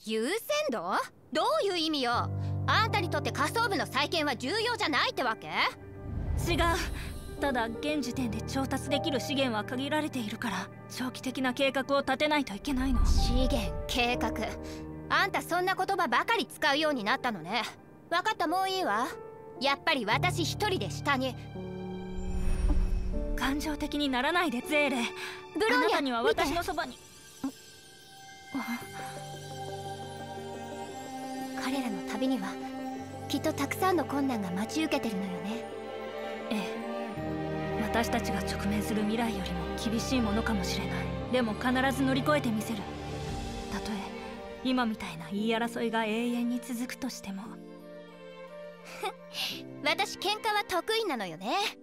優先度？どういう意味よ。あんたにとって下層部の再建は重要じゃないってわけ？ 違う。ただ現時点で調達できる資源は限られているから、長期的な計画を立てないといけないの。 資源計画、あんたそんな言葉ばかり使うようになったのね。分かった、もういいわ。やっぱり私一人で下に。 感情的にならないでゼーレ。 ブローニャ、 あなたには私のそばに。 彼らの旅にはきっとたくさんの困難が待ち受けてるのよね。 ええ、私たちが直面する未来よりも厳しいものかもしれない。でも必ず乗り越えてみせる。たとえ今みたいな言い争いが永遠に続くとしても。 私喧嘩は得意なのよね。